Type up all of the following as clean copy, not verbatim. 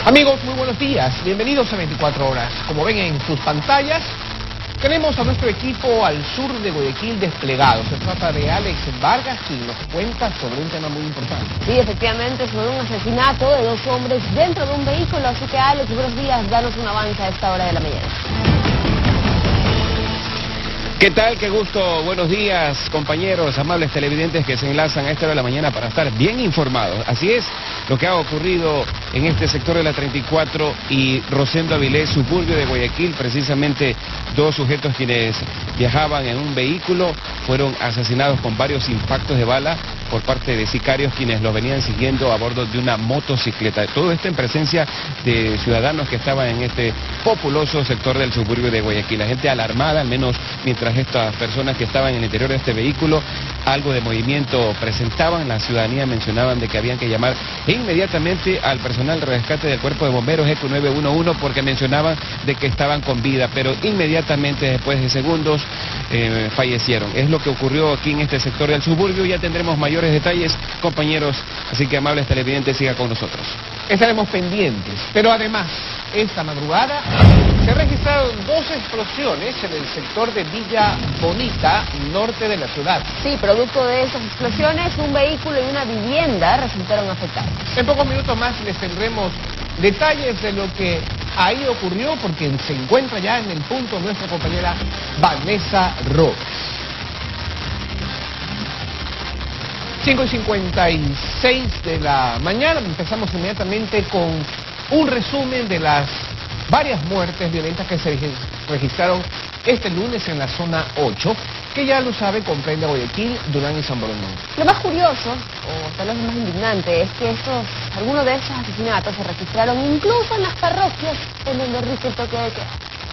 Amigos, muy buenos días. Bienvenidos a 24 horas. Como ven en sus pantallas, tenemos a nuestro equipo al sur de Guayaquil desplegado. Se trata de Alex Vargas, quien nos cuenta sobre un tema muy importante. Sí, efectivamente, sobre un asesinato de dos hombres dentro de un vehículo. Así que, Alex, buenos días. Danos un avance a esta hora de la mañana. ¿Qué tal? Qué gusto. Buenos días, compañeros, amables televidentes que se enlazan a esta hora de la mañana para estar bien informados. Así es lo que ha ocurrido en este sector de la 34 y Rosendo Avilés, suburbio de Guayaquil. Precisamente dos sujetos quienes viajaban en un vehículo fueron asesinados con varios impactos de bala por parte de sicarios quienes los venían siguiendo a bordo de una motocicleta. Todo esto en presencia de ciudadanos que estaban en este populoso sector del suburbio de Guayaquil. La gente alarmada, al menos mientras estas personas que estaban en el interior de este vehículo algo de movimiento presentaban. La ciudadanía mencionaban de que habían que llamar inmediatamente al personal de rescate del cuerpo de bomberos ECO 911 porque mencionaban de que estaban con vida, pero inmediatamente después de segundos fallecieron. Es lo que ocurrió aquí en este sector del suburbio. Ya tendremos mayores detalles, compañeros, así que amables televidentes, siga con nosotros. Estaremos pendientes, pero además, esta madrugada se registraron dos explosiones en el sector de Villa Bonita, norte de la ciudad. Sí, producto de esas explosiones, un vehículo y una vivienda resultaron afectados. En pocos minutos más les tendremos detalles de lo que ahí ocurrió, porque se encuentra ya en el punto nuestra compañera Vanessa Rojas. 5:56 de la mañana, empezamos inmediatamente con un resumen de las varias muertes violentas que se registraron este lunes en la zona 8, que ya lo sabe, comprende Guayaquil, Durán y San Borondón. Lo más curioso, o tal vez lo más indignante, es que algunos de estos asesinatos se registraron incluso en las parroquias en donde rige el toque de queda.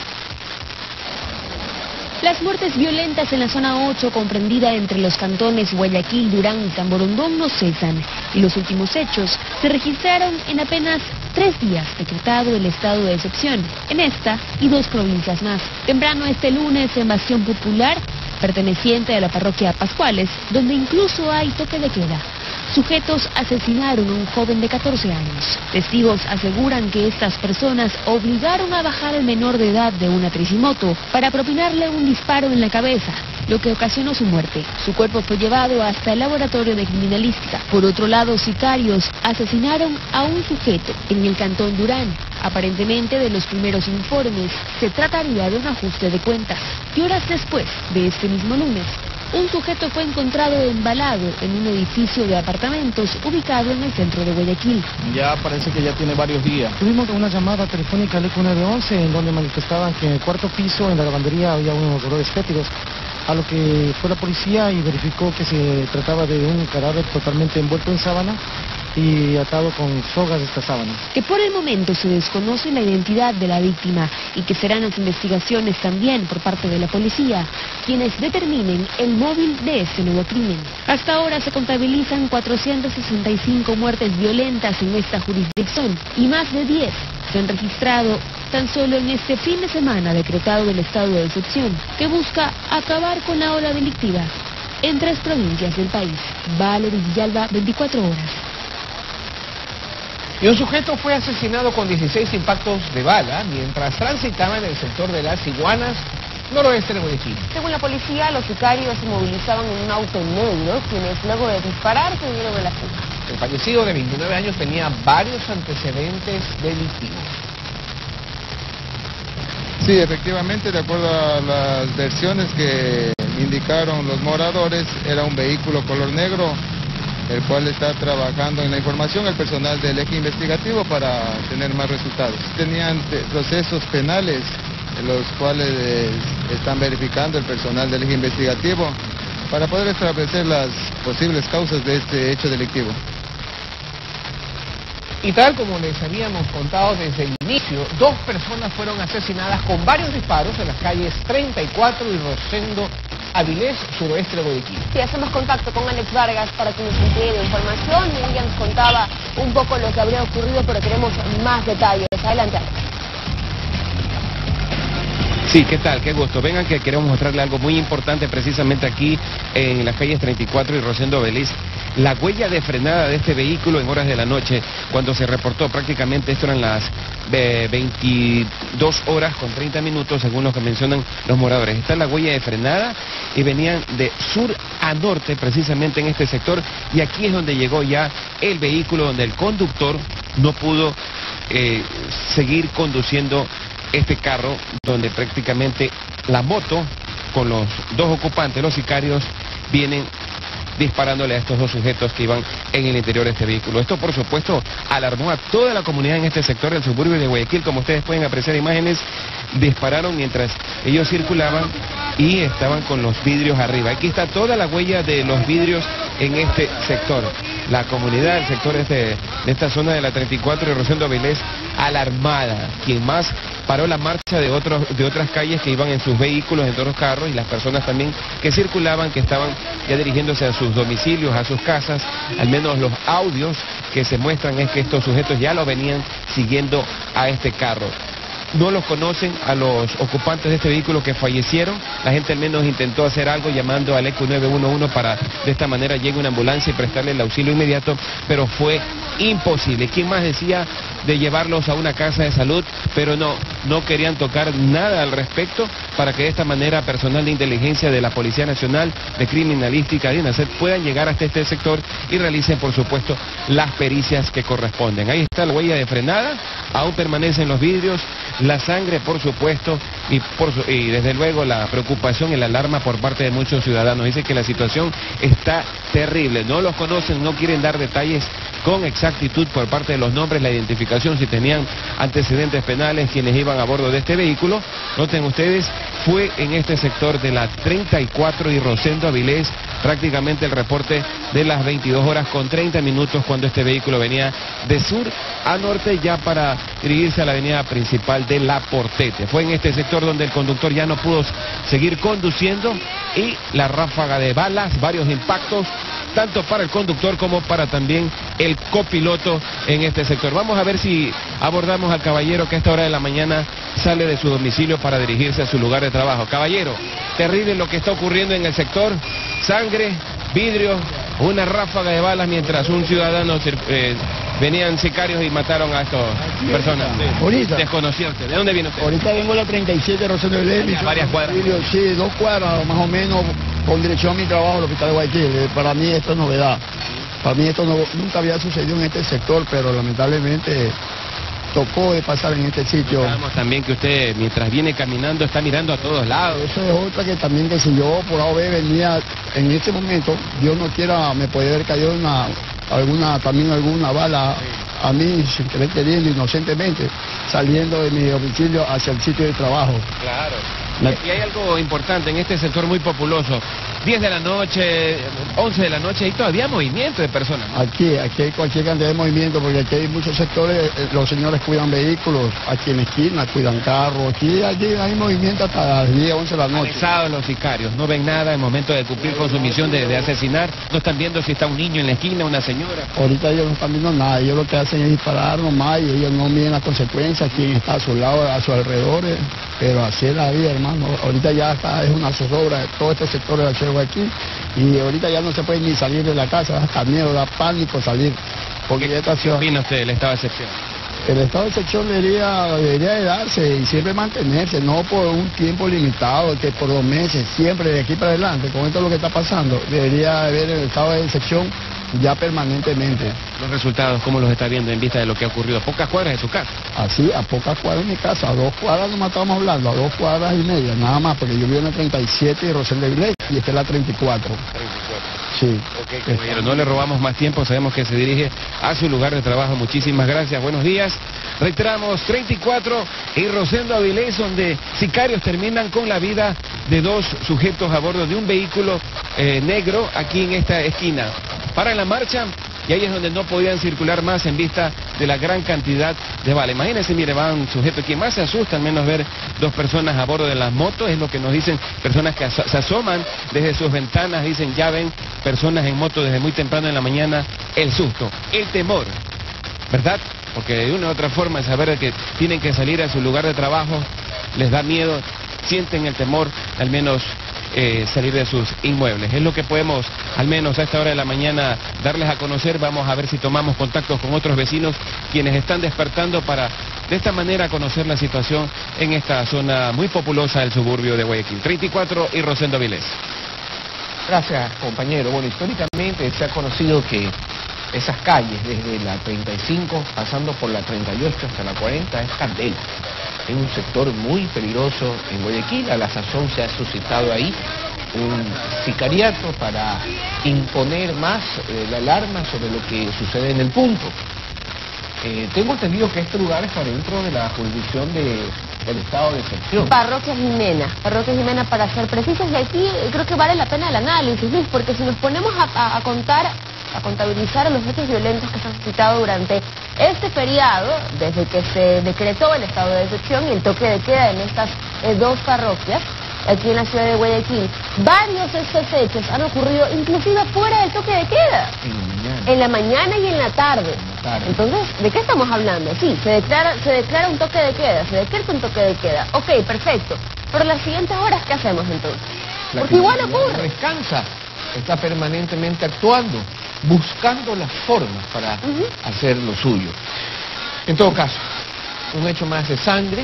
Las muertes violentas en la zona 8, comprendida entre los cantones Guayaquil, Durán y San Borondón, no cesan. Y los últimos hechos se registraron en apenas 3 días, decretado el estado de excepción, en esta y 2 provincias más. Temprano este lunes, en Bastión Popular, perteneciente a la parroquia Pascuales, donde incluso hay toque de queda, sujetos asesinaron a un joven de 14 años. Testigos aseguran que estas personas obligaron a bajar al menor de edad de una tricimoto para propinarle un disparo en la cabeza, lo que ocasionó su muerte. Su cuerpo fue llevado hasta el laboratorio de criminalística. Por otro lado, sicarios asesinaron a un sujeto en el cantón Durán. Aparentemente, de los primeros informes, se trataría de un ajuste de cuentas. Y horas después de este mismo lunes, un sujeto fue encontrado embalado en un edificio de apartamentos ubicado en el centro de Guayaquil. Ya parece que ya tiene varios días. Tuvimos una llamada telefónica al ECO 911 en donde manifestaban que en el cuarto piso, en la lavandería, había unos olores fétidos. A lo que fue la policía y verificó que se trataba de un cadáver totalmente envuelto en sábana y atado con sogas de esta sábana. Que por el momento se desconoce la identidad de la víctima y que serán las investigaciones también por parte de la policía quienes determinen el móvil de este nuevo crimen. Hasta ahora se contabilizan 465 muertes violentas en esta jurisdicción y más de 10 se han registrado tan solo en este fin de semana decretado del estado de excepción, que busca acabar con la ola delictiva en 3 provincias del país. Valery Villalba, 24 horas. Y un sujeto fue asesinado con 16 impactos de bala mientras transitaba en el sector de Las Iguanas, noroeste de Guayaquil. Según la policía, los sicarios se movilizaban en un auto negro, quienes luego de disparar se dieron a la fuga. El fallecido de 29 años tenía varios antecedentes delictivos. Sí, efectivamente, de acuerdo a las versiones que indicaron los moradores, era un vehículo color negro, el cual está trabajando en la información el personal del eje investigativo para tener más resultados. Tenían procesos penales, los cuales están verificando el personal del eje investigativo para poder establecer las posibles causas de este hecho delictivo. Y tal como les habíamos contado desde el inicio, 2 personas fueron asesinadas con varios disparos en las calles 34 y Rosendo Avilés, suroeste de Guayaquil. Sí, hacemos contacto con Alex Vargas para que nos envíe de información. Ella nos contaba un poco lo que habría ocurrido, pero queremos más detalles. Adelante, Alex. Sí, ¿qué tal? Qué gusto. Vengan que queremos mostrarle algo muy importante precisamente aquí en las calles 34 y Rosendo Vélez. La huella de frenada de este vehículo en horas de la noche, cuando se reportó prácticamente, esto eran las 22 horas con 30 minutos, según lo que mencionan los moradores. Está la huella de frenada y venían de sur a norte, precisamente en este sector, y aquí es donde llegó ya el vehículo, donde el conductor no pudo seguir conduciendo este carro, donde prácticamente la moto con los dos ocupantes, los sicarios, vienen disparándole a estos dos sujetos que iban en el interior de este vehículo. Esto, por supuesto, alarmó a toda la comunidad en este sector del suburbio de Guayaquil. Como ustedes pueden apreciar imágenes, dispararon mientras ellos circulaban y estaban con los vidrios arriba. Aquí está toda la huella de los vidrios en este sector. La comunidad del sector de esta zona de la 34 y Rosendo Vélez, alarmada. Quien más paró la marcha de otras calles que iban en sus vehículos, en todos los carros, y las personas también que circulaban, que estaban ya dirigiéndose a sus domicilios, a sus casas. Al menos los audios que se muestran es que estos sujetos ya lo venían siguiendo a este carro. No los conocen a los ocupantes de este vehículo que fallecieron. La gente al menos intentó hacer algo llamando al ECU 911 para de esta manera llegue una ambulancia y prestarle el auxilio inmediato, pero fue imposible. ¿Quién más decía de llevarlos a una casa de salud? Pero no querían tocar nada al respecto para que de esta manera personal de inteligencia de la Policía Nacional, de Criminalística, de INASET, puedan llegar hasta este sector y realicen, por supuesto, las pericias que corresponden. Ahí está la huella de frenada, aún permanecen los vidrios, la sangre, por supuesto, y desde luego la preocupación y la alarma por parte de muchos ciudadanos. Dice que la situación está terrible. No los conocen, no quieren dar detalles con exactitud por parte de los nombres, la identificación, si tenían antecedentes penales quienes iban a bordo de este vehículo. Noten ustedes, fue en este sector de la 34 y Rosendo Avilés, prácticamente el reporte de las 22 horas con 30 minutos cuando este vehículo venía de sur a norte ya para dirigirse a la avenida principal de La Portete. Fue en este sector donde el conductor ya no pudo seguir conduciendo y la ráfaga de balas, varios impactos, tanto para el conductor como para también el copiloto en este sector. Vamos a ver si abordamos al caballero que a esta hora de la mañana sale de su domicilio para dirigirse a su lugar de trabajo. Caballero, terrible lo que está ocurriendo en el sector, sangre, vidrio, una ráfaga de balas mientras un ciudadano venían sicarios y mataron a estas personas. Ahorita. Desconocido usted. ¿De dónde viene usted? Ahorita vengo a la 37 Rosendo Vélez. Varias cuadras. Sí, 2 cuadras más o menos con dirección a mi trabajo al hospital de Guayaquil. Para mí esto es novedad. Para mí esto nunca había sucedido en este sector, pero lamentablemente tocó de pasar en este sitio. Sabemos también que usted, mientras viene caminando, está mirando a todos lados. Eso es otra que también, que si yo por A o B venía en este momento, Dios no quiera, me puede haber caído alguna bala a mí, sin querer queriendo, inocentemente, saliendo de mi domicilio hacia el sitio de trabajo. Claro. Y hay algo importante en este sector muy populoso. 10 de la noche, 11 de la noche, hay todavía movimiento de personas, ¿no? Aquí hay cualquier cantidad de movimiento, porque aquí hay muchos sectores, los señores cuidan vehículos, aquí en la esquina cuidan carros, aquí hay movimiento hasta las 10, 11 de la noche. Anexados los sicarios, no ven nada en momento de cumplir con su misión de asesinar, no están viendo si está un niño en la esquina, una señora. Ahorita ellos no están viendo nada, ellos lo que hacen es disparar nomás y ellos no miden las consecuencias, quién está a su lado, a sus alrededores, pero así es la vida, hermano. Ahorita ya es una zozobra de todo este sector de la ciudad de Guayaquil y ahorita ya no se puede ni salir de la casa, hasta miedo, da pánico salir. Porque ¿Qué opina usted del estado de excepción? El estado de excepción debería de darse y siempre mantenerse, no por un tiempo limitado, que por 2 meses, siempre de aquí para adelante, con esto es lo que está pasando, debería haber el estado de excepción ya permanentemente. Los resultados, ¿cómo los está viendo en vista de lo que ha ocurrido a pocas cuadras de su casa? Así, a pocas cuadras de mi casa, a 2 cuadras nomás estamos hablando, a 2 cuadras y media, nada más, porque yo vivo en la 37 y Rosendo Vélez y esta es la 34. Sí. Ok, caballero, no le robamos más tiempo, sabemos que se dirige a su lugar de trabajo. Muchísimas gracias, buenos días. Reiteramos, 34 y Rosendo Avilés, donde sicarios terminan con la vida de 2 sujetos a bordo de un vehículo negro aquí en esta esquina. Paran la marcha y ahí es donde no podían circular más en vista de la gran cantidad de balas. Imagínense, mire, va un sujeto, quien más se asusta al menos ver 2 personas a bordo de las motos, es lo que nos dicen personas que se asoman desde sus ventanas, dicen ya ven personas en moto desde muy temprano en la mañana, el susto, el temor, ¿verdad? Porque de una u otra forma saber que tienen que salir a su lugar de trabajo les da miedo sienten el temor de al menos salir de sus inmuebles. Es lo que podemos, al menos a esta hora de la mañana, darles a conocer. Vamos a ver si tomamos contactos con otros vecinos quienes están despertando para de esta manera conocer la situación en esta zona muy populosa del suburbio de Guayaquil. 34 y Rosendo Vilés. Gracias, compañero. Bueno, históricamente se ha conocido que esas calles, desde la 35, pasando por la 38 hasta la 40, es candela. Es un sector muy peligroso en Guayaquil. A la sazón se ha suscitado ahí un sicariato para imponer más la alarma sobre lo que sucede en el punto. Tengo entendido que este lugar está dentro de la jurisdicción del estado de excepción. Parroquia Jimena para ser precisos, y aquí creo que vale la pena el análisis, Luis, porque si nos ponemos a contabilizar los hechos violentos que se han suscitado durante este feriado, desde que se decretó el estado de excepción y el toque de queda en estas dos parroquias, aquí en la ciudad de Guayaquil, varios de estos hechos han ocurrido inclusive fuera del toque de queda. En la mañana y en la tarde. Entonces, ¿de qué estamos hablando? Sí, se declara un toque de queda, se decreta un toque de queda. Ok, perfecto. Pero las siguientes horas, ¿qué hacemos entonces? Porque igual ocurre. No descansa, está permanentemente actuando, buscando las formas para hacer lo suyo. En todo caso, un hecho más de sangre,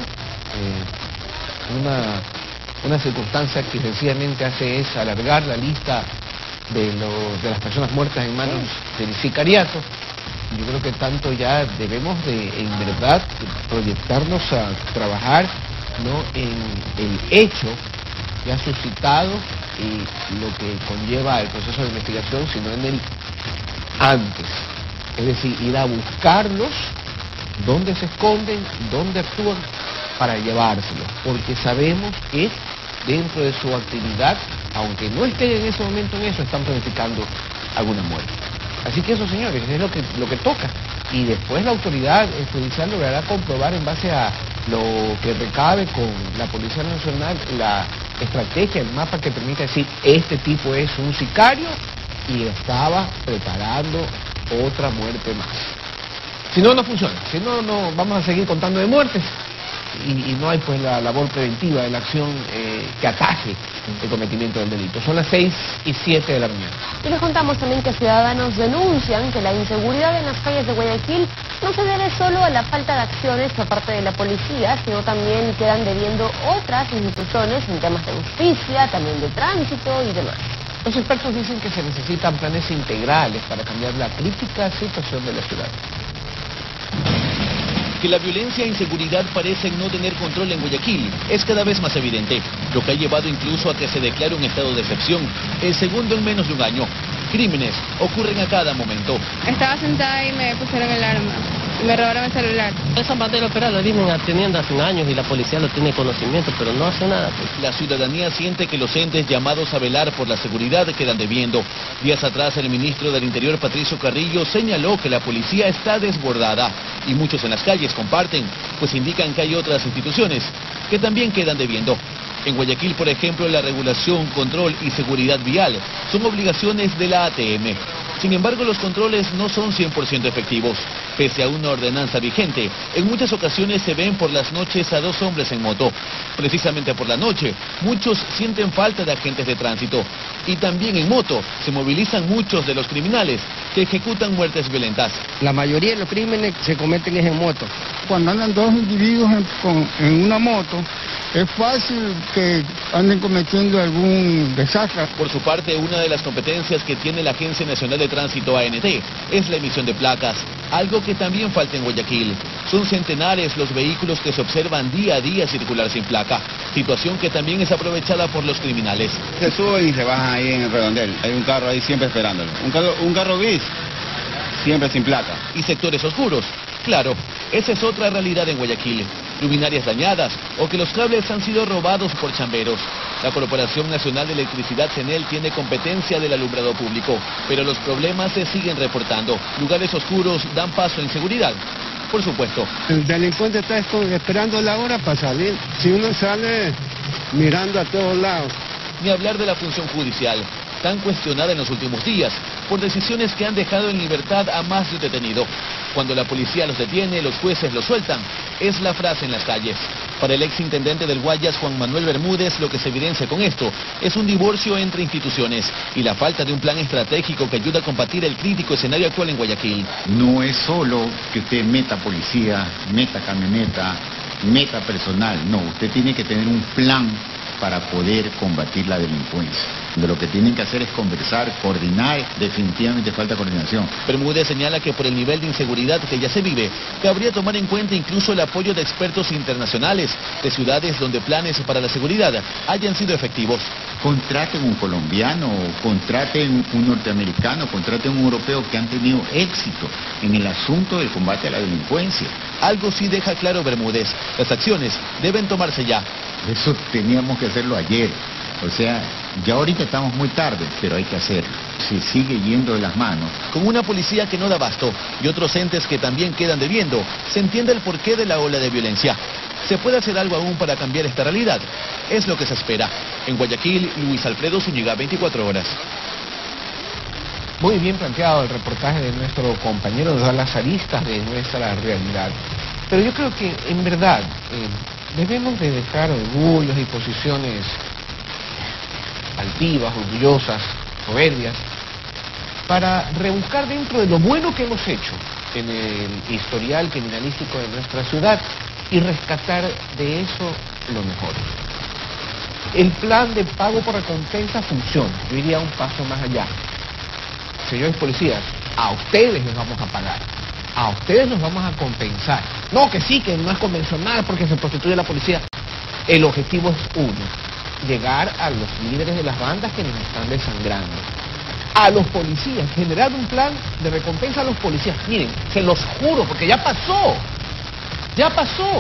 una circunstancia que sencillamente hace es alargar la lista de las personas muertas en manos del sicariato. Yo creo que tanto ya debemos de, en verdad, proyectarnos a trabajar no en el hecho que ha suscitado y lo que conlleva el proceso de investigación, sino en el antes. Es decir, ir a buscarlos, dónde se esconden, dónde actúan, para llevárselos, porque sabemos que dentro de su actividad, aunque no estén en ese momento en eso, están planificando alguna muerte. Así que eso, señores, es lo que toca. Y después la autoridad judicial logrará comprobar en base a lo que recabe con la Policía Nacional la estrategia, el mapa que permite decir, este tipo es un sicario y estaba preparando otra muerte más. Si no, no funciona. Si no, no vamos a seguir contando de muertes. Y no hay pues la labor preventiva de la acción que ataje el cometimiento del delito. Son las 6:07 de la mañana. Y les contamos también que ciudadanos denuncian que la inseguridad en las calles de Guayaquil no se debe solo a la falta de acciones por parte de la policía, sino también quedan debiendo otras instituciones en temas de justicia, también de tránsito y demás. Los expertos dicen que se necesitan planes integrales para cambiar la crítica situación de la ciudad. Que la violencia e inseguridad parecen no tener control en Guayaquil es cada vez más evidente, lo que ha llevado incluso a que se declare un estado de excepción, el segundo en menos de un año. Crímenes ocurren a cada momento. Estaba sentada y me pusieron el arma, me robaron el celular. Esa bandera opera lo vienen atendiendo hace años y la policía lo tiene conocimiento, pero no hace nada. La ciudadanía siente que los entes llamados a velar por la seguridad quedan debiendo. Días atrás el ministro del Interior, Patricio Carrillo, señaló que la policía está desbordada y muchos en las calles comparten, pues indican que hay otras instituciones que también quedan debiendo. En Guayaquil, por ejemplo, la regulación, control y seguridad vial son obligaciones de la ATM. Sin embargo, los controles no son 100% efectivos. Pese a una ordenanza vigente, en muchas ocasiones se ven por las noches a dos hombres en moto. Precisamente por la noche, muchos sienten falta de agentes de tránsito. Y también en moto se movilizan muchos de los criminales que ejecutan muertes violentas. La mayoría de los crímenes se cometen en moto. Cuando andan dos individuos en una moto, es fácil que anden cometiendo algún desastre. Por su parte, una de las competencias que tiene la Agencia Nacional de Tránsito ANT es la emisión de placas, algo que también falta en Guayaquil. Son centenares los vehículos que se observan día a día circular sin placa, situación que también es aprovechada por los criminales. Se suben y se bajan ahí en el redondel, hay un carro ahí siempre esperándolo, un carro gris, siempre sin placa. Y sectores oscuros, claro, esa es otra realidad en Guayaquil. Luminarias dañadas o que los cables han sido robados por chamberos. La Corporación Nacional de Electricidad CENEL tiene competencia del alumbrado público, pero los problemas se siguen reportando. Lugares oscuros dan paso a inseguridad. Por supuesto. El delincuente está esperando la hora para salir. Si uno sale mirando a todos lados. Ni hablar de la función judicial, tan cuestionada en los últimos días, por decisiones que han dejado en libertad a más de un detenido. Cuando la policía los detiene, los jueces los sueltan, es la frase en las calles. Para el exintendente del Guayas, Juan Manuel Bermúdez, lo que se evidencia con esto es un divorcio entre instituciones y la falta de un plan estratégico que ayude a combatir el crítico escenario actual en Guayaquil. No es solo que usted meta policía, meta camioneta, meta personal. No, usted tiene que tener un plan para poder combatir la delincuencia. De lo que tienen que hacer es conversar, coordinar, definitivamente falta coordinación. Bermúdez señala que por el nivel de inseguridad que ya se vive, cabría tomar en cuenta incluso el apoyo de expertos internacionales de ciudades donde planes para la seguridad hayan sido efectivos. Contraten un colombiano, contraten un norteamericano, contraten un europeo que han tenido éxito en el asunto del combate a la delincuencia. Algo sí deja claro Bermúdez, las acciones deben tomarse ya. Eso teníamos que hacerlo ayer. O sea, ya ahorita estamos muy tarde, pero hay que hacerlo. Se sigue yendo de las manos. Con una policía que no da abasto y otros entes que también quedan debiendo, se entiende el porqué de la ola de violencia. ¿Se puede hacer algo aún para cambiar esta realidad? Es lo que se espera. En Guayaquil, Luis Alfredo Zúñiga, 24 horas. Muy bien planteado el reportaje de nuestro compañero, nos da las aristas de nuestra realidad. Pero yo creo que, en verdad, debemos de dejar orgullos y posiciones altivas, orgullosas, soberbias, para rebuscar dentro de lo bueno que hemos hecho en el historial criminalístico de nuestra ciudad y rescatar de eso lo mejor. El plan de pago por recompensa funciona, yo iría un paso más allá. Señores policías, a ustedes les vamos a pagar, a ustedes los vamos a compensar. No, que sí, que no es convencional porque se prostituye la policía. El objetivo es uno: llegar a los líderes de las bandas que nos están desangrando. A los policías, generar un plan de recompensa a los policías. Miren, se los juro, porque ya pasó. Ya pasó.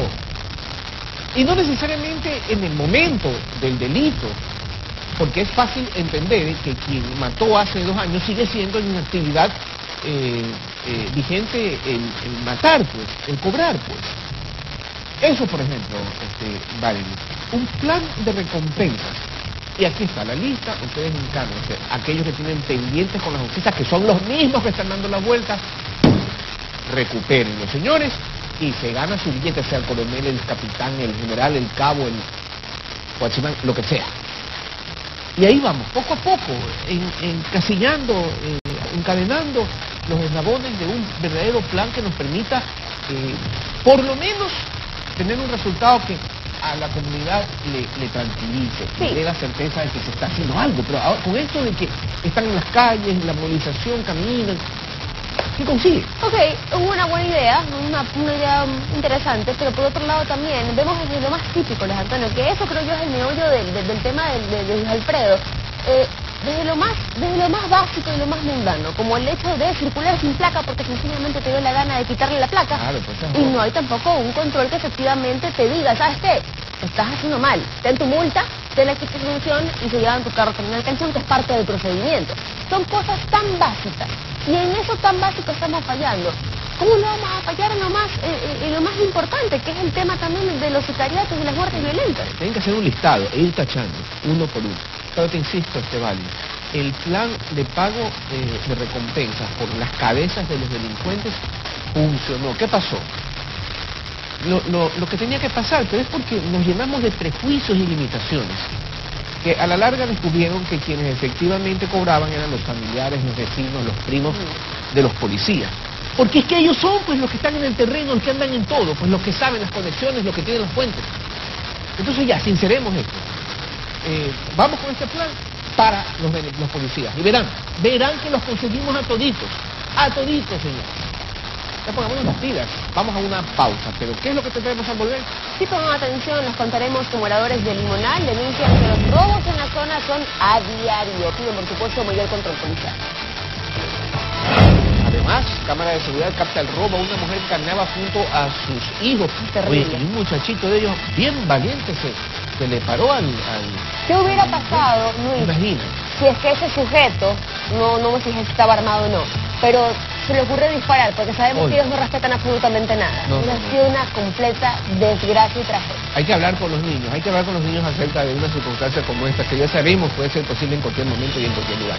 Y no necesariamente en el momento del delito, porque es fácil entender que quien mató hace 2 años sigue siendo en una actividad vigente el matar, pues, el cobrar, pues. Eso, por ejemplo, vale. Un plan de recompensas. Y aquí está la lista, ustedes encárguense. Aquellos que tienen pendientes con la justicia, que son los mismos que están dando la vuelta, recupérenlo, señores, y se gana su billete, sea el coronel, el capitán, el general, el cabo, el guachimán, lo que sea. Y ahí vamos, poco a poco, encasillando, encadenando los eslabones de un verdadero plan que nos permita, por lo menos, tener un resultado que a la comunidad le tranquilice, le dé la certeza de que se está haciendo algo. Pero ahora, con esto de que están en las calles, la movilización, caminan, ¿qué consigue? Ok, es una buena idea, una idea interesante, pero por otro lado también vemos desde lo más típico, Luis Antonio, que eso creo yo es el meollo del tema de Luis Alfredo. Desde lo más básico y lo más mundano, como el hecho de circular sin placa porque sencillamente te dio la gana de quitarle la placa. Claro, pues, y no hay tampoco un control que efectivamente te diga, ¿sabes qué? Estás haciendo mal, ten tu multa, ten la extinción y se llevan tu carro terminal canción, que es parte del procedimiento. Son cosas tan básicas y en eso tan básico estamos fallando. ¿Cómo no vamos a fallar en lo más importante, que es el tema también de los sicariatos y las muertes violentas? Tienen que hacer un listado e ir tachando, uno por uno. Pero te insisto, Esteban, el plan de pago de recompensas por las cabezas de los delincuentes funcionó. ¿Qué pasó? Lo que tenía que pasar, pero es porque nos llenamos de prejuicios y limitaciones, que a la larga descubrieron que quienes efectivamente cobraban eran los familiares, los vecinos, los primos de los policías. Porque es que ellos son pues los que están en el terreno, los que andan en todo, pues los que saben las conexiones, los que tienen las fuentes. Entonces ya, sinceremos esto. Vamos con este plan para los policías. Y verán que los conseguimos a toditos, señor. Ya pongamos las pilas, vamos a una pausa, pero ¿qué es lo que tendremos al volver? Si pongan atención, les contaremos que moradores de Limonal denuncian que los robos en la zona son a diario. Piden, por supuesto, mayor control policial. Además, cámara de seguridad capta el robo a una mujer que caminaba junto a sus hijos. Oye, y un muchachito de ellos, bien valiente, se le paró al... ¿Qué hubiera pasado, Luis? Imagina. Si es que ese sujeto, no sé si estaba armado o no, pero se le ocurre disparar, porque sabemos que ellos no respetan absolutamente nada. Ha sido una completa desgracia y tragedia. Hay que hablar con los niños, acerca de una circunstancia como esta, que ya sabemos puede ser posible en cualquier momento y en cualquier lugar.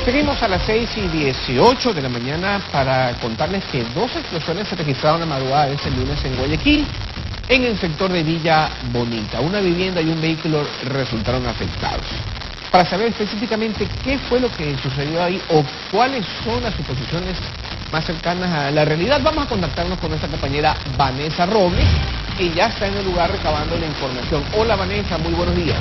Seguimos a las 6:18 de la mañana para contarles que 2 explosiones se registraron la madrugada de este lunes en Guayaquil, en el sector de Villa Bonita. Una vivienda y un vehículo resultaron afectados. Para saber específicamente qué fue lo que sucedió ahí o cuáles son las suposiciones más cercanas a la realidad, vamos a contactarnos con nuestra compañera Vanessa Robles, que ya está en el lugar recabando la información. Hola Vanessa, muy buenos días.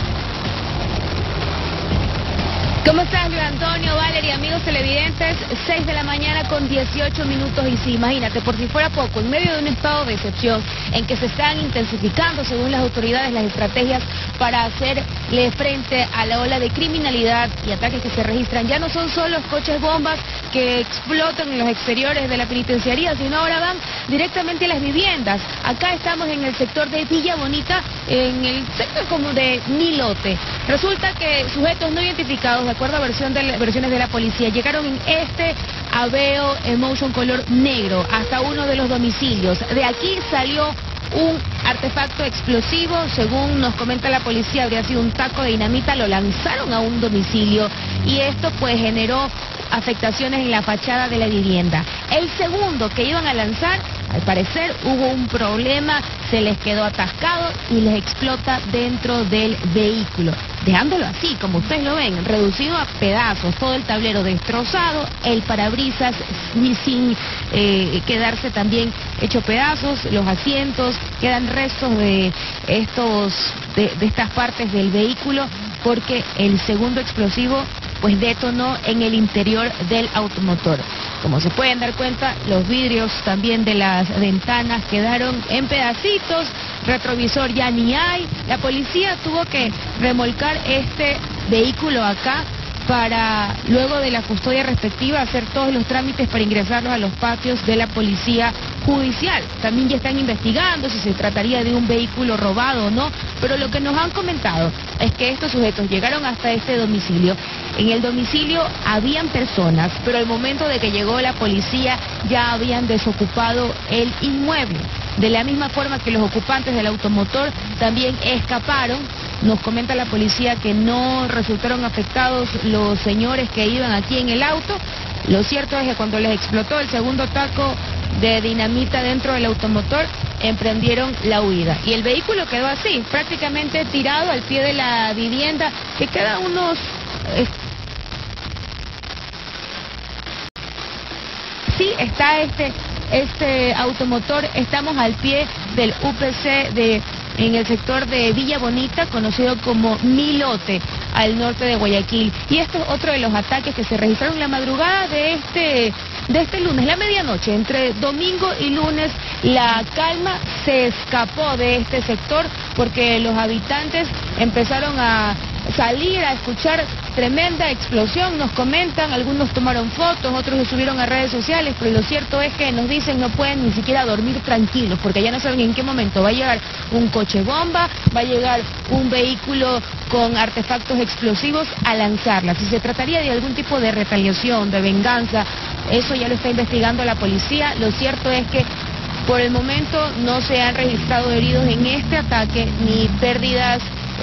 ¿Cómo estás, Luis Antonio, Valeria, amigos televidentes? 6 de la mañana con 18 minutos y sí, imagínate, por si fuera poco, en medio de un estado de excepción en que se están intensificando, según las autoridades, las estrategias para hacerle frente a la ola de criminalidad y ataques que se registran. Ya no son solo los coches bombas que explotan en los exteriores de la penitenciaría, sino ahora van directamente a las viviendas. Acá estamos en el sector de Villa Bonita, en el sector como de Milote. Resulta que sujetos no identificados, de acuerdo a versiones de la policía, llegaron en este Aveo Emotion color negro hasta uno de los domicilios. De aquí salió un artefacto explosivo, según nos comenta la policía, habría sido un taco de dinamita, lo lanzaron a un domicilio y esto pues generó afectaciones en la fachada de la vivienda. El segundo que iban a lanzar, al parecer hubo un problema, se les quedó atascado y les explota dentro del vehículo, dejándolo así, como ustedes lo ven, reducido a pedazos, todo el tablero destrozado, el parabrisas sin quedarse también hecho pedazos, los asientos, quedan restos de estas partes del vehículo, porque el segundo explosivo pues detonó en el interior del automotor. Como se pueden dar cuenta, los vidrios también de las ventanas quedaron en pedacitos, retrovisor ya ni hay. La policía tuvo que remolcar este vehículo acá para, luego de la custodia respectiva, hacer todos los trámites para ingresarlos a los patios de la policía judicial. También ya están investigando si se trataría de un vehículo robado o no, pero lo que nos han comentado es que estos sujetos llegaron hasta este domicilio. En el domicilio habían personas, pero al momento de que llegó la policía ya habían desocupado el inmueble. De la misma forma que los ocupantes del automotor también escaparon. Nos comenta la policía que no resultaron afectados los señores que iban aquí en el auto. Lo cierto es que cuando les explotó el segundo taco de dinamita dentro del automotor, emprendieron la huida. Y el vehículo quedó así, prácticamente tirado al pie de la vivienda, que queda unos... Sí, está este automotor, estamos al pie del UPC en el sector de Villa Bonita, conocido como Milote, al norte de Guayaquil. Y esto es otro de los ataques que se registraron la madrugada de este lunes, la medianoche, entre domingo y lunes. La calma se escapó de este sector porque los habitantes empezaron a salir a escuchar tremenda explosión, nos comentan, algunos tomaron fotos, otros se subieron a redes sociales, pero lo cierto es que nos dicen no pueden ni siquiera dormir tranquilos, porque ya no saben en qué momento va a llegar un coche bomba, va a llegar un vehículo con artefactos explosivos a lanzarla. Si se trataría de algún tipo de retaliación, de venganza, eso ya lo está investigando la policía. Lo cierto es que por el momento no se han registrado heridos en este ataque, ni pérdidas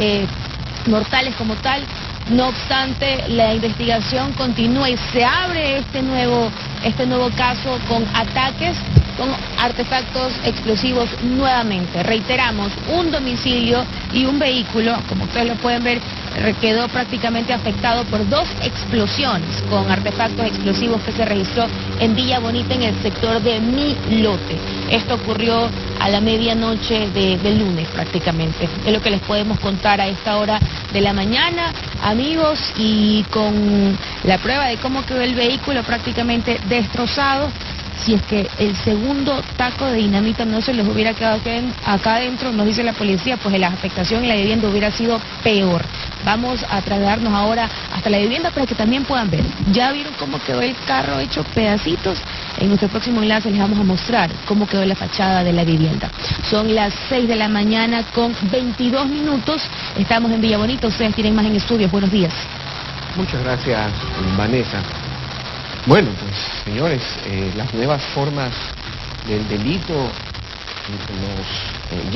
mortales como tal. No obstante, la investigación continúa y se abre este nuevo caso con ataques con artefactos explosivos nuevamente. Reiteramos, un domicilio y un vehículo, como ustedes lo pueden ver, quedó prácticamente afectado por 2 explosiones con artefactos explosivos que se registró en Villa Bonita, en el sector de Milote. Esto ocurrió a la medianoche del lunes prácticamente. Es lo que les podemos contar a esta hora de la mañana, amigos, y con la prueba de cómo quedó el vehículo prácticamente destrozado. Si es que el segundo taco de dinamita no se les hubiera quedado acá adentro, nos dice la policía, pues la afectación en la vivienda hubiera sido peor. Vamos a trasladarnos ahora hasta la vivienda para que también puedan ver. Ya vieron cómo quedó el carro hecho pedacitos. En nuestro próximo enlace les vamos a mostrar cómo quedó la fachada de la vivienda. Son las 6 de la mañana con 22 minutos. Estamos en Villa Bonita. Ustedes tienen más en estudios. Buenos días. Muchas gracias, Vanessa. Bueno, pues señores, las nuevas formas del delito nos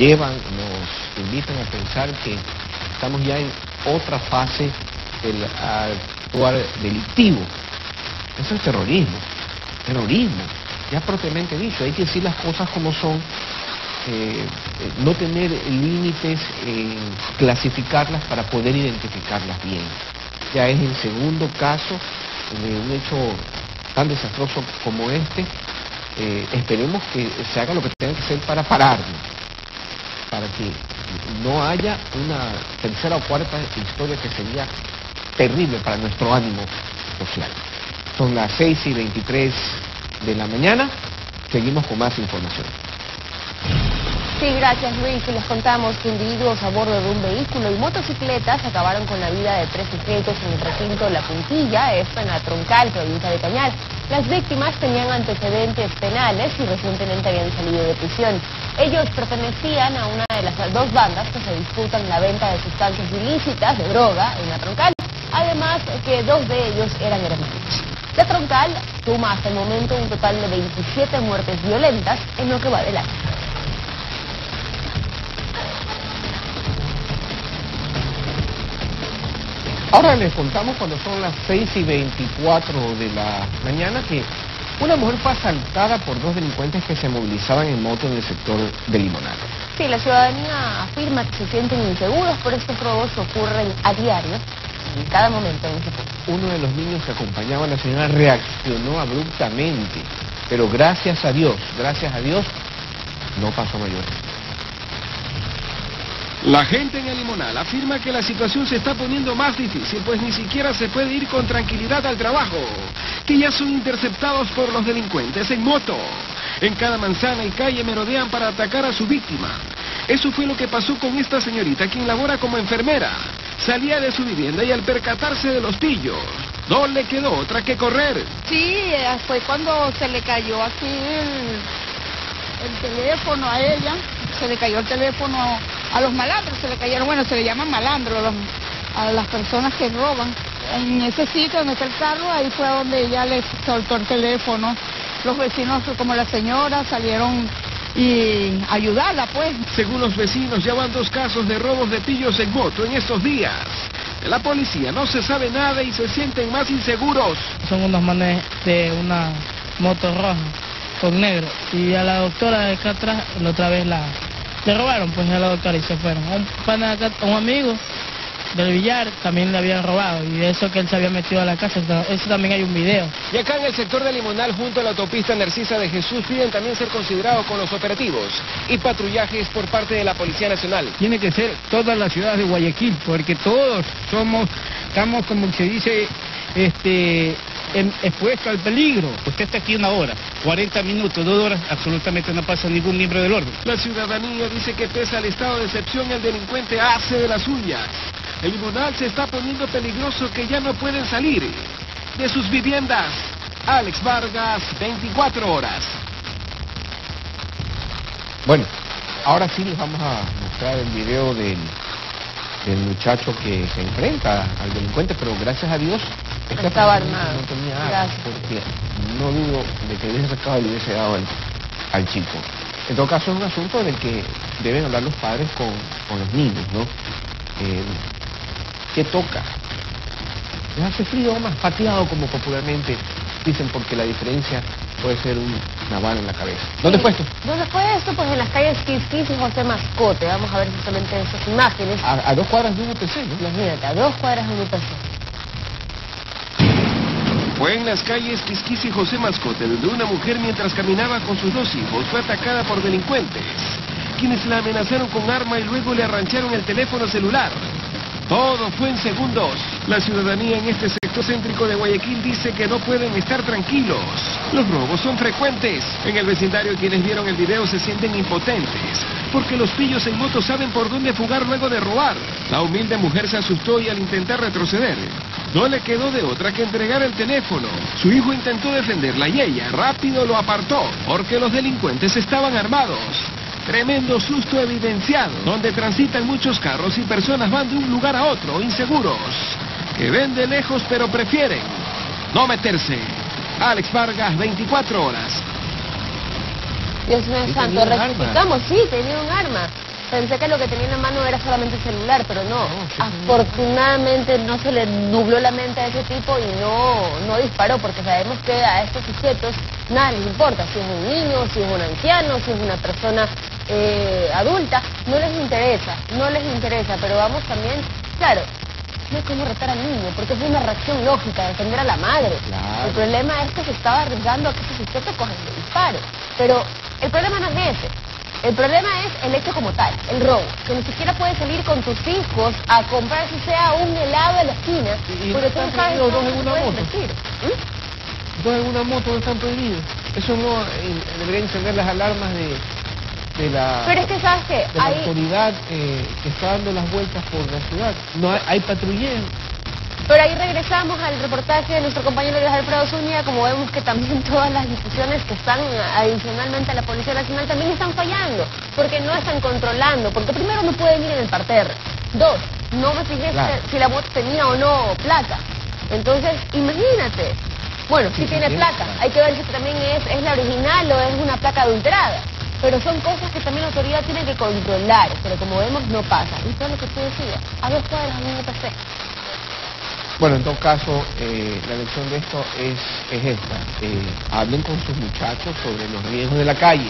invitan a pensar que estamos ya en otra fase actuar delictivo. Eso es terrorismo. Terrorismo. Ya propiamente dicho, hay que decir las cosas como son, no tener límites, clasificarlas para poder identificarlas bien. Ya es el segundo caso de un hecho tan desastroso como este. Esperemos que se haga lo que tenga que hacer para pararlo, para que no haya una tercera o cuarta historia que sería terrible para nuestro ánimo social. Son las 6:23 de la mañana, seguimos con más información. Sí, gracias Luis. Y les contamos que individuos a bordo de un vehículo y motocicletas acabaron con la vida de 3 sujetos en el recinto La Puntilla, esto en la Troncal, provincia de Cañar. Las víctimas tenían antecedentes penales y recientemente habían salido de prisión. Ellos pertenecían a una de las dos bandas que se disputan la venta de sustancias ilícitas de droga en la Troncal, además que 2 de ellos eran hermanos. La Troncal suma hasta el momento un total de 27 muertes violentas en lo que va del año. Ahora les contamos cuando son las 6:24 de la mañana que una mujer fue asaltada por 2 delincuentes que se movilizaban en moto en el sector de Limonal. Sí, la ciudadanía afirma que se sienten inseguros por estos robos que ocurren a diario, en cada momento en ese punto. Uno de los niños que acompañaba a la señora reaccionó abruptamente, pero gracias a Dios, no pasó mayor. La gente en el Limonal afirma que la situación se está poniendo más difícil, pues ni siquiera se puede ir con tranquilidad al trabajo, que ya son interceptados por los delincuentes en moto. En cada manzana y calle merodean para atacar a su víctima. Eso fue lo que pasó con esta señorita, quien labora como enfermera. Salía de su vivienda y al percatarse de los pillos, no le quedó otra que correr. Sí, fue cuando se le cayó aquí el teléfono a ella, se le cayó el teléfono a los malandros, se le cayeron, bueno, se le llaman malandros a las personas que roban. En ese sitio, donde está el carro, ahí fue donde ella le soltó el teléfono. Los vecinos, como la señora, salieron y ayudarla, pues. Según los vecinos, ya van 2 casos de robos de pillos en moto en estos días. De la policía no se sabe nada y se sienten más inseguros. Son unos manes de una moto roja con negro. Y a la doctora de acá atrás, la otra vez le robaron pues a la doctora y se fueron. A un amigo del billar también le habían robado, y eso que él se había metido a la casa, eso también hay un video. Y acá en el sector de Limonal, junto a la autopista Narcisa de Jesús, piden también ser considerados con los operativos y patrullajes por parte de la Policía Nacional. Tiene que ser todas las ciudades de Guayaquil, porque todos estamos como se dice, expuesto al peligro. Usted está aquí 1 hora, 40 minutos, 2 horas, absolutamente no pasa ningún miembro del orden. La ciudadanía dice que pese al estado de excepción, el delincuente hace de las suyas. El Limonal se está poniendo peligroso, que ya no pueden salir de sus viviendas. Alex Vargas, 24 horas. Bueno, ahora sí les vamos a mostrar el video del muchacho que se enfrenta al delincuente, pero gracias a Dios estaba armado. No tenía armas, porque no dudo de que hubiese sacado y le hubiese dado al chico. En todo caso es un asunto del que deben hablar los padres con los niños, ¿no? ¿Qué toca? ¿Les hace frío o más pateado, como popularmente dicen, porque la diferencia puede ser una bala en la cabeza? ¿Dónde fue esto? ¿Dónde fue esto? Pues en las calles Quisquis y José Mascote. Vamos a ver justamente esas imágenes. A 2 cuadras de un UPC, ¿no? Imagínate, a 2 cuadras de un UPC. Fue en las calles Quisquis y José Mascote, donde una mujer, mientras caminaba con sus 2 hijos, fue atacada por delincuentes, quienes la amenazaron con arma y luego le arrancharon el teléfono celular. Todo fue en segundos. La ciudadanía en este sector céntrico de Guayaquil dice que no pueden estar tranquilos. Los robos son frecuentes. En el vecindario, quienes vieron el video se sienten impotentes, porque los pillos en moto saben por dónde fugar luego de robar. La humilde mujer se asustó y al intentar retroceder, no le quedó de otra que entregar el teléfono. Su hijo intentó defenderla y ella rápido lo apartó, porque los delincuentes estaban armados. Tremendo susto evidenciado, donde transitan muchos carros y personas van de un lugar a otro, inseguros, que ven de lejos pero prefieren no meterse. Alex Vargas, 24 horas. Dios mío santo, rectificamos, sí, tenía un arma. Pensé que lo que tenía en la mano era solamente el celular, pero no. Afortunadamente no se le nubló la mente a ese tipo y no disparó, porque sabemos que a estos sujetos nada les importa, si es un niño, si es un anciano, si es una persona adulta, no les interesa, pero vamos también, claro, no es como retar al niño, porque es una reacción lógica, defender a la madre. Claro. El problema es que se estaba arriesgando a que ese sujeto coja el disparo, pero el problema no es ese. El problema es el hecho como tal, el robo, que ni siquiera puedes salir con tus hijos a comprar si sea un helado en la esquina, porque tú no sabes cómo te puedes vestir. Dos en una moto no están prohibidos. Eso no debería encender las alarmas de la... Pero es que, ¿sabes qué? De la autoridad que está dando las vueltas por la ciudad. No hay patrullero. Pero ahí regresamos al reportaje de nuestro compañero Luis Alfredo Zúñiga, como vemos que también todas las instituciones que están adicionalmente a la Policía Nacional también están fallando, porque no están controlando, porque primero no pueden ir en el parterre, dos, no me fijé si la moto tenía o no placa, entonces imagínate, bueno, sí tiene placa, hay que ver si también es la original o es una placa adulterada. Pero son cosas que también la autoridad tiene que controlar, pero como vemos no pasa. Y todo lo que tú decías, a 2 cuadras de un EPC. Bueno, en todo caso, la lección de esto es esta. Hablen con sus muchachos sobre los riesgos de la calle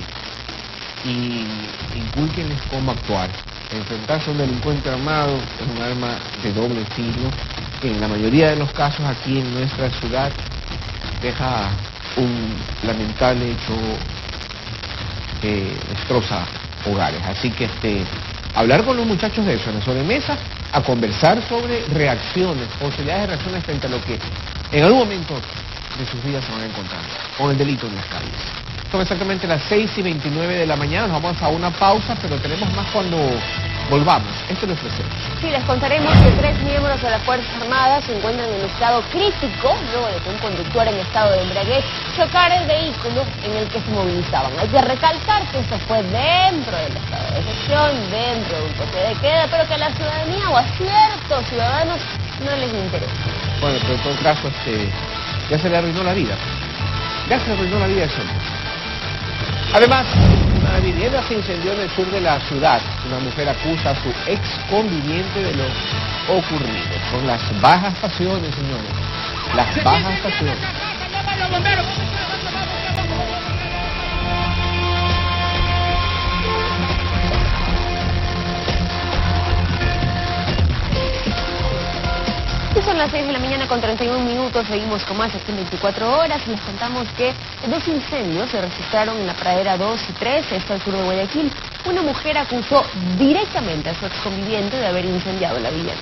y inculquenles cómo actuar. Enfrentarse a un delincuente armado es un arma de doble filo que en la mayoría de los casos aquí en nuestra ciudad deja un lamentable hecho que destroza hogares. Así que hablar con los muchachos de eso en la sobremesa, a conversar sobre reacciones, posibilidades de reacciones frente a lo que en algún momento de sus vidas se van a encontrar con el delito en las calles. Son exactamente las 6:29 de la mañana, nos vamos a una pausa, pero tenemos más cuando volvamos. Esto lo ofrecemos. Sí, les contaremos que 3 miembros de las Fuerzas Armadas se encuentran en estado crítico luego de que un conductor en estado de embriaguez chocara el vehículo en el que se movilizaban. Hay que recalcar que esto fue dentro del estado de excepción, dentro de un toque de queda, pero que a la ciudadanía o a ciertos ciudadanos no les interesa. Bueno, pero en todo caso, ya se le arruinó la vida. Ya se le arruinó la vida a ese hombre. Además, una vivienda se incendió en el sur de la ciudad. Una mujer acusa a su ex conviviente de lo ocurrido. Son las bajas pasiones, señores. Las bajas pasiones. Son las 6 de la mañana con 31 minutos, seguimos con más aquí en 24 horas y les contamos que 2 incendios se registraron en la pradera 2 y 3, esto al sur de Guayaquil. Una mujer acusó directamente a su exconviviente de haber incendiado la vivienda.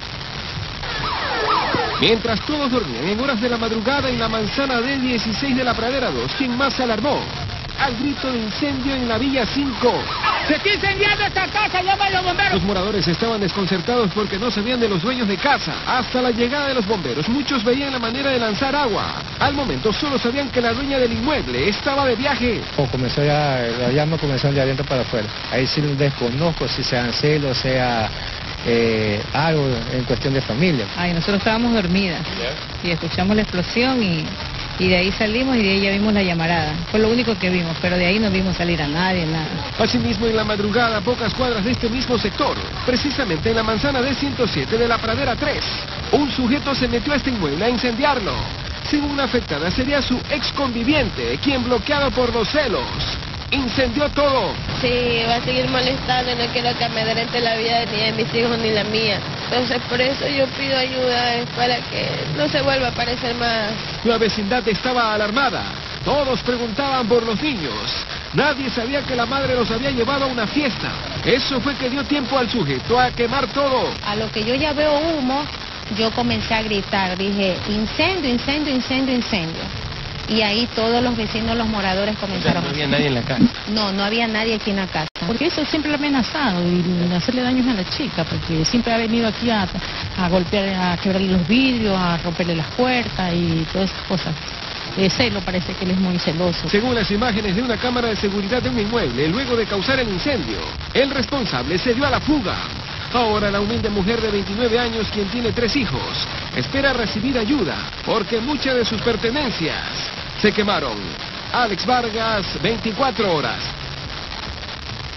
Mientras todos dormían en horas de la madrugada en la manzana D16 de la pradera 2, ¿quién más se alarmó? Al grito de incendio en la Villa 5. ¡Se está incendiando esta casa! ¡Llama a los bomberos! Los moradores estaban desconcertados porque no sabían de los dueños de casa. Hasta la llegada de los bomberos, muchos veían la manera de lanzar agua. Al momento solo sabían que la dueña del inmueble estaba de viaje. Comenzó ya, la llama comenzó de adentro para afuera. Ahí sí desconozco si sean celos, sea algo en cuestión de familia. Ay, nosotros estábamos dormidas y escuchamos la explosión y de ahí salimos y de ahí ya vimos la llamarada. Fue lo único que vimos, pero de ahí no vimos salir a nadie, nada. Asimismo, en la madrugada, a pocas cuadras de este mismo sector, precisamente en la manzana D107 de la pradera 3, un sujeto se metió a este inmueble a incendiarlo. Según una afectada, sería su ex conviviente, quien, bloqueado por los celos, incendió todo. Sí, va a seguir molestando, no quiero que amedrente la vida ni de mis hijos ni la mía. Entonces por eso yo pido ayuda, para que no se vuelva a aparecer más. La vecindad estaba alarmada. Todos preguntaban por los niños. Nadie sabía que la madre los había llevado a una fiesta. Eso fue que dio tiempo al sujeto a quemar todo. A lo que yo ya veo humo, yo comencé a gritar. Dije, incendio, incendio, incendio, incendio. Y ahí todos los vecinos, los moradores comenzaron. O sea, no había nadie en la casa. No había nadie aquí en la casa. Porque eso siempre lo ha amenazado y hacerle daños a la chica, porque siempre ha venido aquí a golpear, a quebrarle los vidrios, a romperle las puertas y todas esas cosas. Celo, parece que él es muy celoso. Según las imágenes de una cámara de seguridad de un inmueble, luego de causar el incendio, el responsable se dio a la fuga. Ahora la humilde mujer de 29 años, quien tiene 3 hijos, espera recibir ayuda, porque muchas de sus pertenencias se quemaron. Alex Vargas, 24 horas.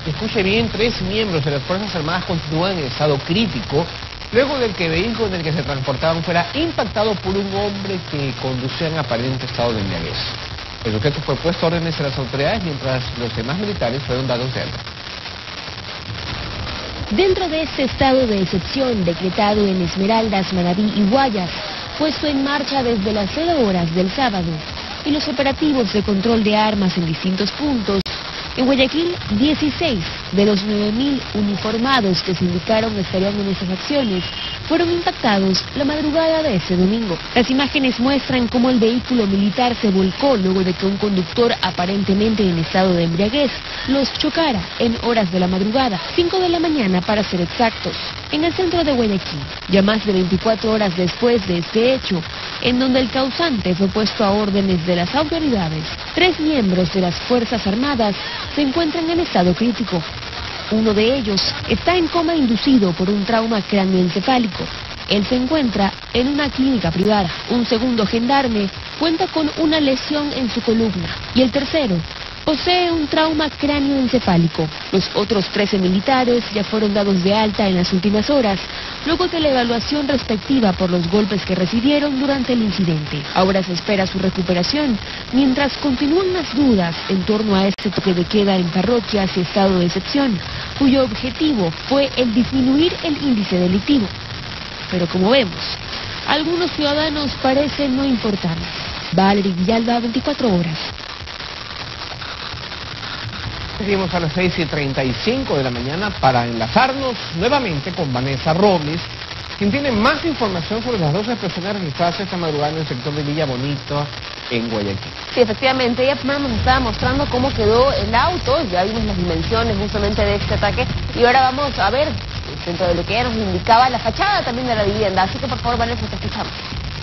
escuche bien, 3 miembros de las Fuerzas Armadas continúan en estado crítico, luego de que el vehículo en el que se transportaban fuera impactado por un hombre que conducía en aparente estado de embriaguez. El sujeto fue puesto a órdenes a las autoridades mientras los demás militares fueron dados de alta. Dentro de este estado de excepción decretado en Esmeraldas, Manabí y Guayas, puesto en marcha desde las 0 horas del sábado, y los operativos de control de armas en distintos puntos, en Guayaquil, 16 de los 9.000 uniformados que se indicaron estarían en esas acciones fueron impactados la madrugada de este domingo. Las imágenes muestran cómo el vehículo militar se volcó luego de que un conductor aparentemente en estado de embriaguez los chocara en horas de la madrugada, 5 de la mañana para ser exactos, en el centro de Guayaquil, ya más de 24 horas después de este hecho, en donde el causante fue puesto a órdenes de las autoridades. 3 miembros de las Fuerzas Armadas se encuentran en estado crítico. Uno de ellos está en coma inducido por un trauma cráneoencefálico. Él se encuentra en una clínica privada. Un segundo gendarme cuenta con una lesión en su columna. Y el tercero posee un trauma cráneoencefálico. Los otros 13 militares ya fueron dados de alta en las últimas horas, luego de la evaluación respectiva por los golpes que recibieron durante el incidente. Ahora se espera su recuperación, mientras continúan las dudas en torno a este toque de queda en parroquias y estado de excepción, cuyo objetivo fue el disminuir el índice delictivo. Pero como vemos, algunos ciudadanos parecen no importar. Valery Villalba, 24 horas. Seguimos a las 6:35 de la mañana para enlazarnos nuevamente con Vanessa Robles, quien tiene más información sobre las 2 explosiones registradas esta madrugada en el sector de Villa Bonito, en Guayaquil. Sí, efectivamente, ella primero nos estaba mostrando cómo quedó el auto, ya vimos las dimensiones justamente de este ataque, y ahora vamos a ver, dentro de lo que ella nos indicaba, la fachada también de la vivienda. Así que por favor, Vanessa, te escuchamos.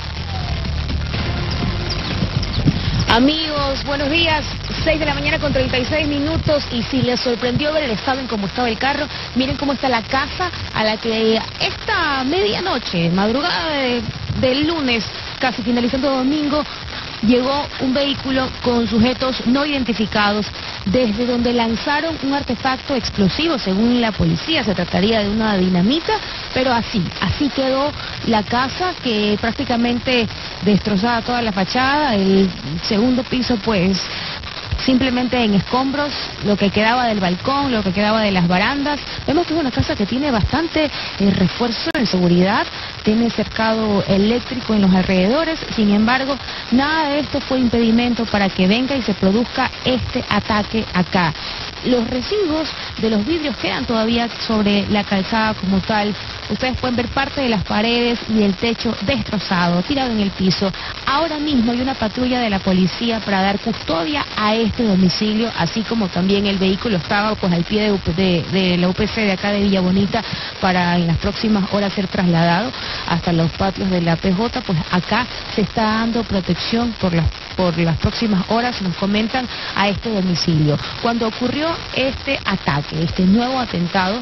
Amigos, buenos días. 6 de la mañana con 36 minutos y si les sorprendió ver el estado en cómo estaba el carro, miren cómo está la casa a la que esta medianoche, madrugada del lunes, casi finalizando domingo, llegó un vehículo con sujetos no identificados desde donde lanzaron un artefacto explosivo. Según la policía se trataría de una dinamita, pero así quedó la casa, que prácticamente destrozada toda la fachada, el segundo piso pues simplemente en escombros, lo que quedaba del balcón, lo que quedaba de las barandas. Vemos que es una casa que tiene bastante refuerzo en seguridad, tiene cercado eléctrico en los alrededores. Sin embargo, nada de esto fue impedimento para que venga y se produzca este ataque acá. Los residuos de los vidrios quedan todavía sobre la calzada como tal. Ustedes pueden ver parte de las paredes y el techo destrozado, tirado en el piso. Ahora mismo hay una patrulla de la policía para dar custodia a este domicilio, así como también el vehículo estaba pues al pie de la UPC de acá de Villa Bonita para en las próximas horas ser trasladado hasta los patios de la PJ. Pues acá se está dando protección por las próximas horas, nos comentan, a este domicilio. Cuando ocurrió este ataque, este nuevo atentado,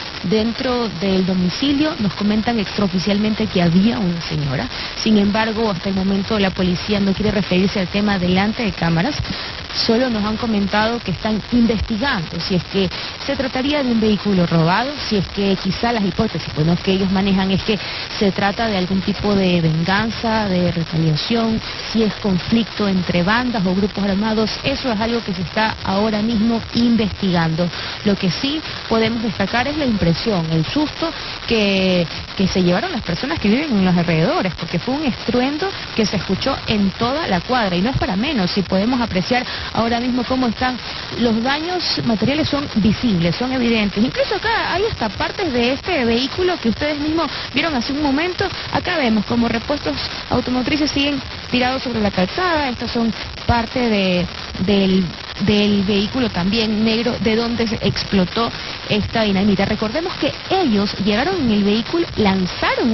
dentro del domicilio nos comentan extraoficialmente que había una señora. Sin embargo, hasta el momento la policía no quiere referirse al tema delante de cámaras. Solo nos han comentado que están investigando si es que se trataría de un vehículo robado, si es que quizá las hipótesis que ellos manejan es que se trata de algún tipo de venganza, de retaliación, si es conflicto entre bandas o grupos armados. Eso es algo que se está ahora mismo investigando. Lo que sí podemos destacar es la impresión, el susto que se llevaron las personas que viven en los alrededores, porque fue un estruendo que se escuchó en toda la cuadra, y no es para menos. Si podemos apreciar ahora mismo cómo están los daños materiales, son visibles, son evidentes. Incluso acá hay hasta partes de este vehículo que ustedes mismos vieron hace un momento. Acá vemos como repuestos automotrices siguen tirados sobre la calzada. Estas son parte del vehículo también negro de donde se explotó esta dinamita. Recordemos que ellos llegaron en el vehículo, lanzaron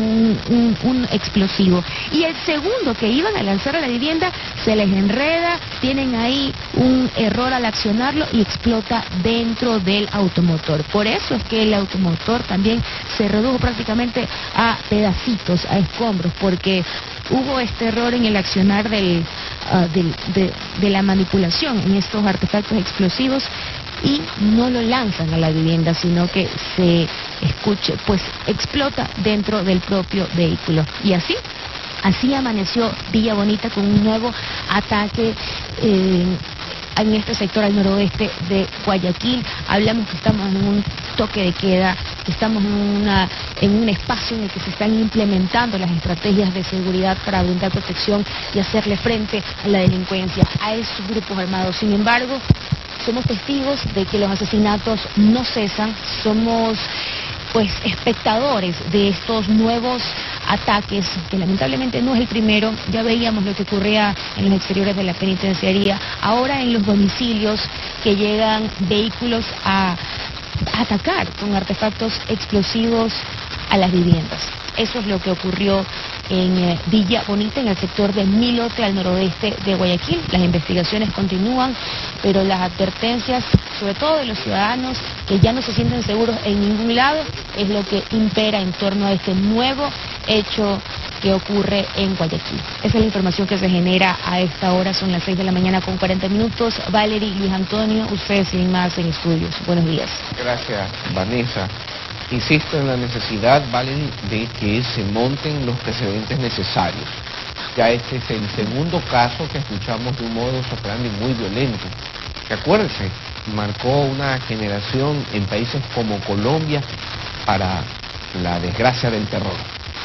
un explosivo, y el segundo que iban a lanzar a la vivienda se les enreda, tienen ahí un error al accionarlo y explota dentro del automotor. Por eso es que el automotor también se redujo prácticamente a pedacitos, a escombros, porque hubo este error en el accionar de la manipulación en estos artefactos explosivos. y no lo lanzan a la vivienda, sino que se explota dentro del propio vehículo. Y así amaneció Villa Bonita con un nuevo ataque en este sector al noroeste de Guayaquil. Hablamos que estamos en un toque de queda, que estamos en un espacio en el que se están implementando las estrategias de seguridad para brindar protección y hacerle frente a la delincuencia, a esos grupos armados. Sin embargo, somos testigos de que los asesinatos no cesan, somos espectadores de estos nuevos ataques, que lamentablemente no es el primero. Ya veíamos lo que ocurría en los exteriores de la penitenciaría, ahora en los domicilios, que llegan vehículos a atacar con artefactos explosivos a las viviendas. Eso es lo que ocurrió en Villa Bonita, en el sector de Milote, al noroeste de Guayaquil. Las investigaciones continúan, pero las advertencias, sobre todo de los ciudadanos que ya no se sienten seguros en ningún lado, es lo que impera en torno a este nuevo hecho que ocurre en Guayaquil. Esa es la información que se genera a esta hora. Son las 6 de la mañana con 40 minutos. Valerie, Luis Antonio, ustedes sin más en estudios. Buenos días. Gracias, Vanessa. Insisto en la necesidad, Valerie, de que se monten los precedentes necesarios. Ya este es el segundo caso que escuchamos de un modus operandi muy violento, que acuérdense, marcó una generación en países como Colombia para la desgracia del terror.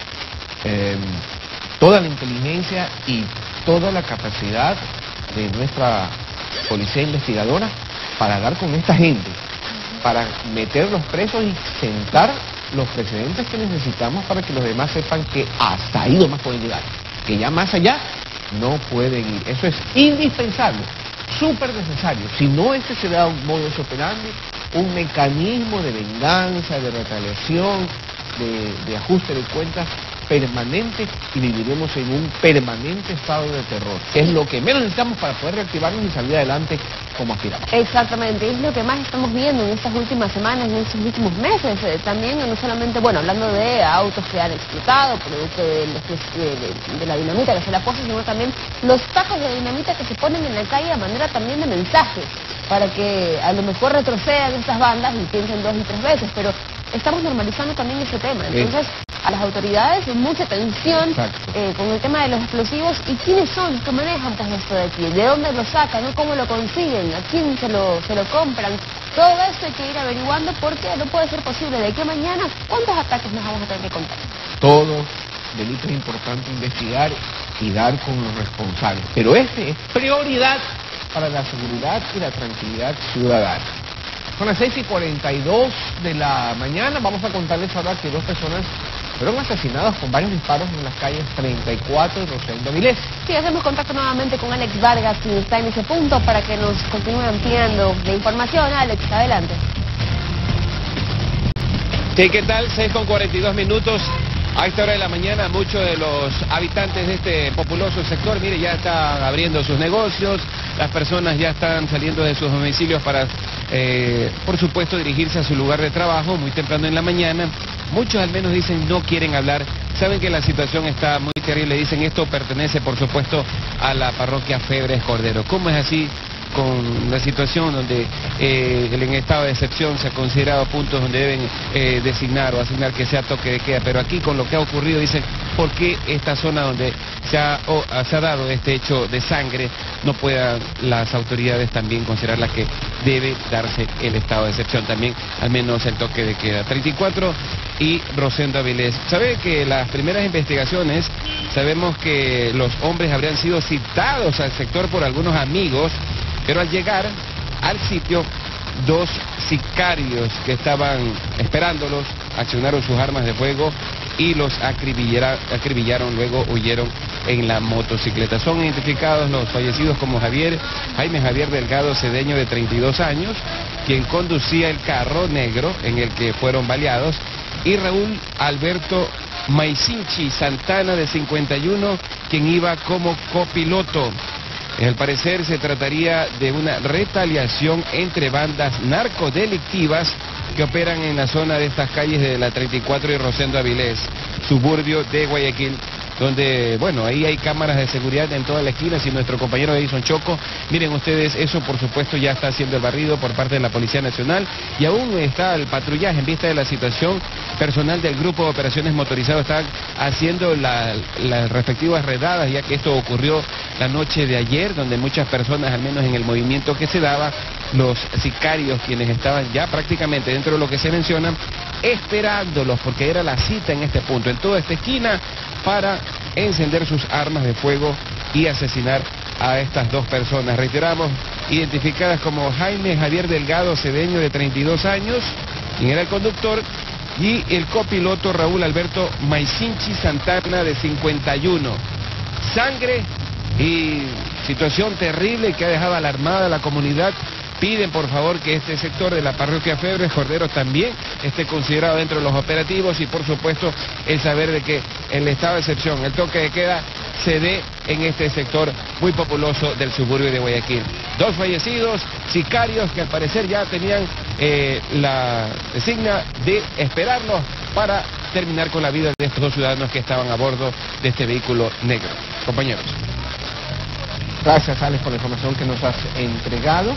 Toda la inteligencia y toda la capacidad de nuestra policía investigadora para dar con esta gente, para meterlos presos y sentar los precedentes que necesitamos para que los demás sepan que hasta ahí nomás pueden llegar, que ya más allá no pueden ir. Eso es indispensable, súper necesario. Si no, este será un modus operandi, un mecanismo de venganza, de retaliación, de ajuste de cuentas permanente, y viviremos en un permanente estado de terror, que es lo que menos necesitamos para poder reactivarnos y salir adelante como aspiramos. Exactamente, es lo que más estamos viendo en estas últimas semanas, en estos últimos meses. También, no solamente, hablando de autos que han explotado, producto de la dinamita que se la posa, sino también los tajos de dinamita que se ponen en la calle a manera también de mensajes, para que a lo mejor retrocedan estas bandas y piensen 2 y 3 veces, pero estamos normalizando también ese tema. Entonces, a las autoridades mucha atención con el tema de los explosivos. ¿Y quiénes son los que manejan esto de aquí? ¿De dónde lo sacan? ¿No? ¿Cómo lo consiguen? ¿A quién se lo compran? Todo esto hay que ir averiguando, porque no puede ser posible de que mañana, ¿cuántos ataques nos vamos a tener que contar? Todo delito es importante investigar y dar con los responsables, pero este es prioridad para la seguridad y la tranquilidad ciudadana. Son las 6:42 de la mañana. Vamos a contarles ahora que 2 personas fueron asesinadas con varios disparos en las calles 34 y Rosendo Avilés. Sí, hacemos contacto nuevamente con Alex Vargas, quien está en ese punto, para que nos continúe ampliando la información. Alex, adelante. Sí, ¿qué tal? 6:42 minutos. A esta hora de la mañana, muchos de los habitantes de este populoso sector, mire, ya están abriendo sus negocios, las personas ya están saliendo de sus domicilios para, por supuesto, dirigirse a su lugar de trabajo muy temprano en la mañana. Muchos al menos dicen no quieren hablar, saben que la situación está muy terrible, dicen esto pertenece, por supuesto, a la parroquia Febres Cordero. ¿Cómo es así? Con la situación donde en estado de excepción se ha considerado puntos donde deben designar o asignar que sea toque de queda, pero aquí con lo que ha ocurrido dicen, ¿por qué esta zona donde se ha dado este hecho de sangre no puedan las autoridades también considerarla que debe darse el estado de excepción también, al menos el toque de queda? 34 y Rosendo Avilés. ¿Sabe que las primeras investigaciones, sabemos que los hombres habrían sido citados al sector por algunos amigos, pero al llegar al sitio, 2 sicarios que estaban esperándolos accionaron sus armas de fuego y los acribillaron, luego huyeron en la motocicleta. Son identificados los fallecidos como Jaime Javier Delgado Cedeño, de 32 años, quien conducía el carro negro en el que fueron baleados, y Raúl Alberto Maisinchi Santana, de 51, quien iba como copiloto. Al parecer se trataría de una retaliación entre bandas narcodelictivas que operan en la zona de estas calles de la 34 y Rosendo Avilés, suburbio de Guayaquil. donde, bueno, ahí hay cámaras de seguridad en toda la esquina. Si nuestro compañero Edison Choco, miren ustedes, eso por supuesto ya está haciendo el barrido por parte de la Policía Nacional, y aún está el patrullaje en vista de la situación. Personal del Grupo de Operaciones Motorizadas está haciendo las respectivas redadas, ya que esto ocurrió la noche de ayer, donde muchas personas, al menos en el movimiento que se daba, los sicarios, quienes estaban ya prácticamente dentro de lo que se menciona, esperándolos, porque era la cita en este punto, en toda esta esquina, para encender sus armas de fuego y asesinar a estas dos personas. Reiteramos, identificadas como Jaime Javier Delgado Cedeño, de 32 años, quien era el conductor, y el copiloto Raúl Alberto Maisinchi Santana, de 51. Sangre y situación terrible que ha dejado alarmada a la comunidad. Piden por favor que este sector de la parroquia Febres Cordero también esté considerado dentro de los operativos, y por supuesto el saber de que el estado de excepción, el toque de queda, se dé en este sector muy populoso del suburbio de Guayaquil. 2 fallecidos, sicarios que al parecer ya tenían la designa de esperarlos para terminar con la vida de estos 2 ciudadanos que estaban a bordo de este vehículo negro. Compañeros. Gracias, Alex, por la información que nos has entregado,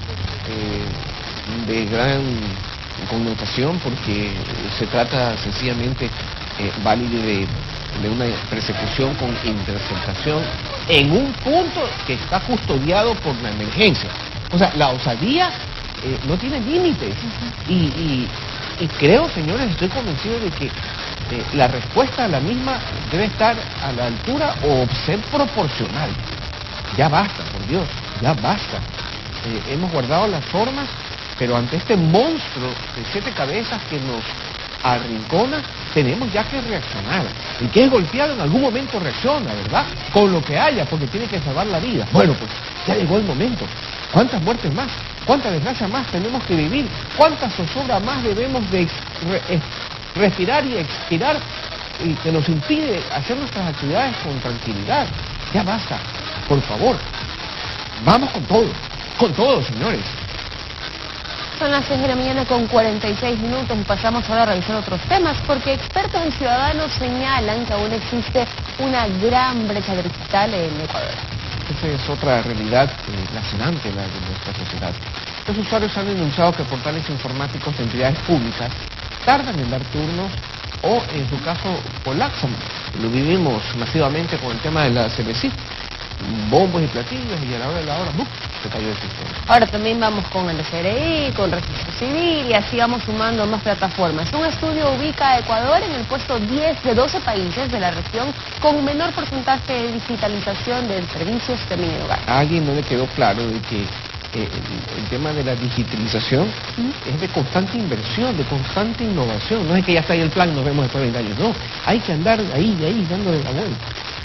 de gran connotación, porque se trata sencillamente, válido de una persecución con interceptación en un punto que está custodiado por la emergencia. O sea, la osadía no tiene límites, y creo, señores, estoy convencido de que la respuesta a la misma debe estar a la altura o ser proporcional. Ya basta, por Dios, ya basta. Hemos guardado las formas, pero ante este monstruo de 7 cabezas que nos arrincona, tenemos ya que reaccionar. El que es golpeado en algún momento reacciona, ¿verdad? Con lo que haya, porque tiene que salvar la vida. Bueno, pues ya llegó el momento. ¿Cuántas muertes más? ¿Cuánta desgracia más tenemos que vivir? ¿Cuánta zozobra más debemos de respirar y expirar, y que nos impide hacer nuestras actividades con tranquilidad? Ya basta, por favor. Vamos con todo, señores. Son las 6 de la mañana con 46 minutos y pasamos ahora a revisar otros temas, porque expertos y ciudadanos señalan que aún existe una gran brecha digital en Ecuador. Esa es otra realidad lacerante, la de nuestra sociedad. Los usuarios han denunciado que portales informáticos de entidades públicas tardan en dar turnos, o en su caso colapsan. Lo vivimos masivamente con el tema de la CBC. Bombos y platillos, y a la hora de la hora, ¡buf!, se cayó el sistema. Ahora también vamos con el SRI, con Registro Civil, y así vamos sumando más plataformas. Un estudio ubica a Ecuador en el puesto 10 de 12 países de la región con menor porcentaje de digitalización de servicios de mi hogar. A alguien no le quedó claro de que el tema de la digitalización es de constante inversión, de constante innovación. No es que ya está ahí el plan, nos vemos después de 20 años. No, hay que andar ahí, dándole la vuelta.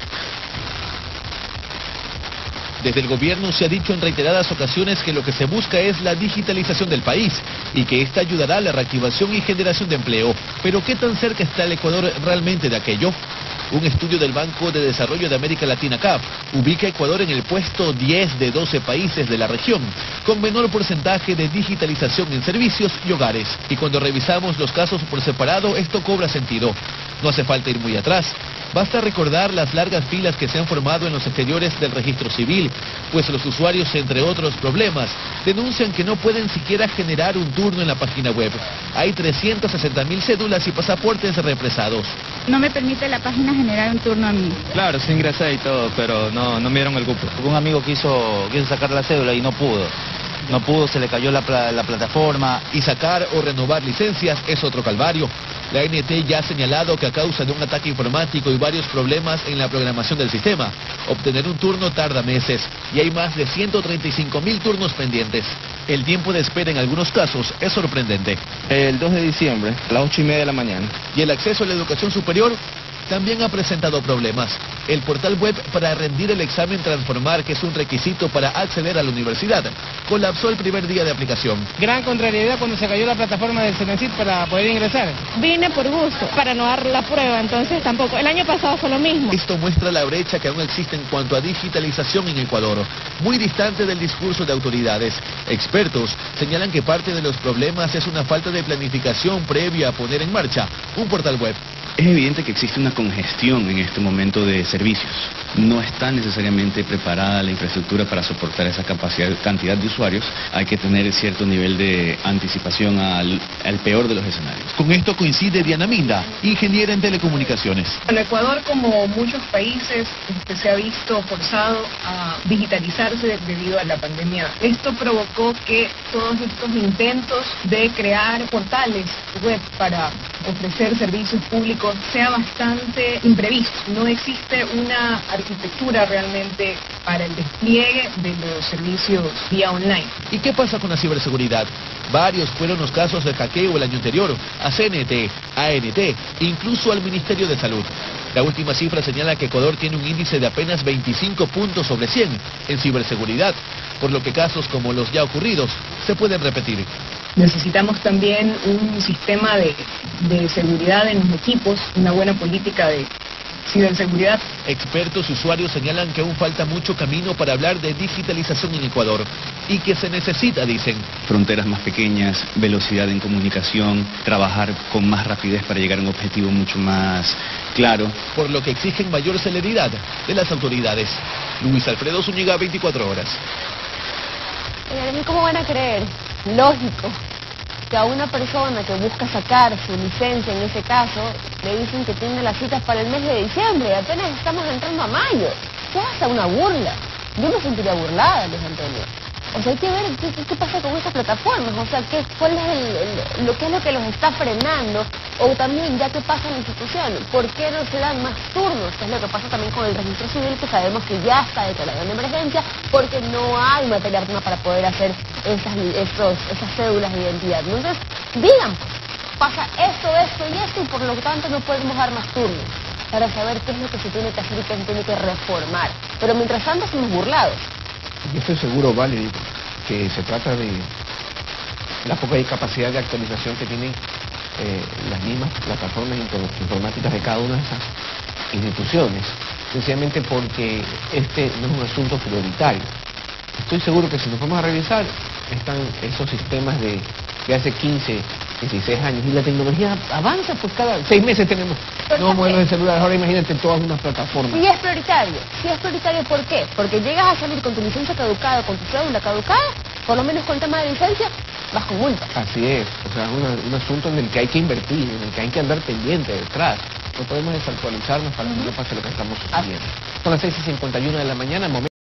Desde el gobierno se ha dicho en reiteradas ocasiones que lo que se busca es la digitalización del país y que esta ayudará a la reactivación y generación de empleo. Pero ¿qué tan cerca está el Ecuador realmente de aquello? Un estudio del Banco de Desarrollo de América Latina, CAP, ubica a Ecuador en el puesto 10 de 12 países de la región, con menor porcentaje de digitalización en servicios y hogares. Y cuando revisamos los casos por separado, esto cobra sentido. No hace falta ir muy atrás. Basta recordar las largas filas que se han formado en los exteriores del registro civil, pues los usuarios, entre otros problemas, denuncian que no pueden siquiera generar un turno en la página web. Hay 360.000 cédulas y pasaportes represados. No me permite la página generar un turno a mí. Claro, sí ingresé y todo, pero no me dieron el cupo. Un amigo quiso sacar la cédula y no pudo. No pudo, se le cayó la plataforma. Y sacar o renovar licencias es otro calvario. La ANT ya ha señalado que a causa de un ataque informático y varios problemas en la programación del sistema, obtener un turno tarda meses y hay más de 135.000 turnos pendientes. El tiempo de espera en algunos casos es sorprendente. El 2 de diciembre, a las 8:30 de la mañana. Y el acceso a la educación superior también ha presentado problemas. El portal web para rendir el examen Transformar, que es un requisito para acceder a la universidad, colapsó el primer día de aplicación. Gran contrariedad cuando se cayó la plataforma del Senacid para poder ingresar. Vine por gusto, para no dar la prueba, entonces tampoco. El año pasado fue lo mismo. Esto muestra la brecha que aún existe en cuanto a digitalización en Ecuador, muy distante del discurso de autoridades. Expertos señalan que parte de los problemas es una falta de planificación previa a poner en marcha un portal web. Es evidente que existe una congestión en este momento de servicios. No está necesariamente preparada la infraestructura para soportar esa cantidad de usuarios. Hay que tener cierto nivel de anticipación al peor de los escenarios. Con esto coincide Diana Minda, ingeniera en telecomunicaciones. En Ecuador, como muchos países, se ha visto forzado a digitalizarse debido a la pandemia. Esto provocó que todos estos intentos de crear portales web para ofrecer servicios públicos sea bastante imprevisto. No existe una arquitectura realmente para el despliegue de los servicios vía online. ¿Y qué pasa con la ciberseguridad? Varios fueron los casos de hackeo el año anterior, a CNT, ANT, incluso al Ministerio de Salud. La última cifra señala que Ecuador tiene un índice de apenas 25 puntos sobre 100 en ciberseguridad, por lo que casos como los ya ocurridos se pueden repetir. Necesitamos también un sistema de seguridad en los equipos, una buena política de ciberseguridad. Expertos y usuarios señalan que aún falta mucho camino para hablar de digitalización en Ecuador y que se necesita, dicen, fronteras más pequeñas, velocidad en comunicación, trabajar con más rapidez para llegar a un objetivo mucho más claro. Por lo que exigen mayor celeridad de las autoridades. Luis Alfredo Zúñiga, 24 horas. ¿Cómo van a creer? Lógico que a una persona que busca sacar su licencia, en ese caso, le dicen que tiene las citas para el mes de diciembre y apenas estamos entrando a mayo. ¿Qué hasta una burla? Yo me sentiría burlada, Luis Antonio. O sea, hay que ver qué pasa con estas plataformas, o sea, cuál es lo que los está frenando, o también ya qué pasa en la institución, ¿por qué no se dan más turnos? Que es lo que pasa también con el registro civil, que sabemos que ya está declarado en emergencia, porque no hay materia prima para poder hacer esas cédulas de identidad. Entonces, digan, pasa esto y esto, y por lo tanto no podemos dar más turnos, para saber qué es lo que se tiene que hacer y qué se tiene que reformar. Pero mientras tanto somos burlados. Yo estoy seguro, Valerie, que se trata de la poca capacidad de actualización que tienen las mismas plataformas informáticas de cada una de esas instituciones, sencillamente porque este no es un asunto prioritario. Estoy seguro que si nos vamos a revisar, están esos sistemas de hace 15, 16 años, y la tecnología avanza, pues cada 6 meses tenemos nuevos modelos de celular. Ahora imagínate todas unas plataformas. Sí es prioritario, ¿por qué? Porque llegas a salir con tu licencia caducada, con tu cédula caducada, por lo menos con el tema de licencia, vas con multa. Así es, o sea, es un asunto en el que hay que invertir, en el que hay que andar pendiente detrás. No podemos desactualizarnos para que no pase lo que estamos sucediendo. Son las 6:51 de la mañana, momento